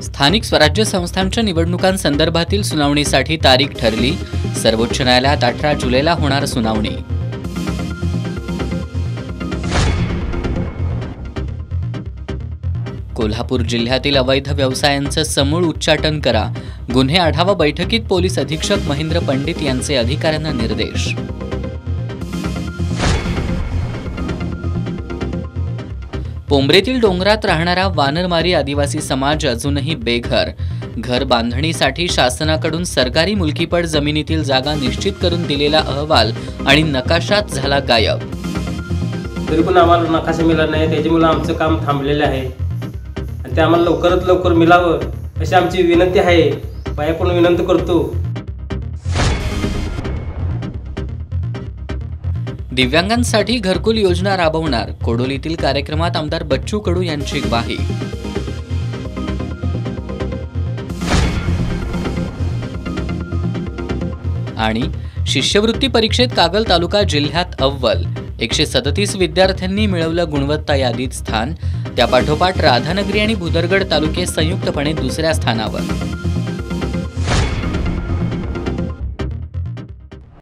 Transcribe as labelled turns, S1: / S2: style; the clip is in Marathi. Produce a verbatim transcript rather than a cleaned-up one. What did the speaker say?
S1: स्थानिक स्वराज्य संस्थांच्या निवडणुकांसंदर्भातील सुनावणीसाठी तारीख ठरली। सर्वोच्च न्यायालयात अठरा जुलैला होणार सुनावणी। कोल्हापूर जिल्ह्यातील अवैध व्यवसायांचं समूळ उच्चाटन करा। गुन्हे आढावा बैठकीत पोलीस अधीक्षक महेंद्र पंडित यांचे अधिकाऱ्यांना निर्देश। पोंब्रेतील डोंगरात राहणारा वानरमारी आदिवासी समाज अजूनही बेघर। घर बांधणीसाठी शासनाकडून सरकारी मुलकीपट जमिनीतील जागा निश्चित करून दिलेला अहवाल आणि नकाशाच झाला गायब।
S2: तरी पण आम्हाला नकाशा मिळाला नाही, त्याच्यामुळे आमचं काम थांबलेलं आहे आणि ते आम्हाला लवकरात लवकर मिळावं अशी आमची विनंती आहे। पायाकडून विनंती करतो।
S1: दिव्यांगांसाठी घरकुल योजना राबवणार। कोडोलीतील कार्यक्रमात आमदार बच्चू कडू यांची ग्वाही। आणि शिष्यवृत्ती परीक्षेत कागल तालुका जिल्ह्यात अव्वल। एकशे सदतीस विद्यार्थ्यांनी मिळवलं गुणवत्ता यादीत स्थान। त्यापाठोपाठ राधानगरी आणि भुदरगड तालुके संयुक्तपणे दुसऱ्या स्थानावर।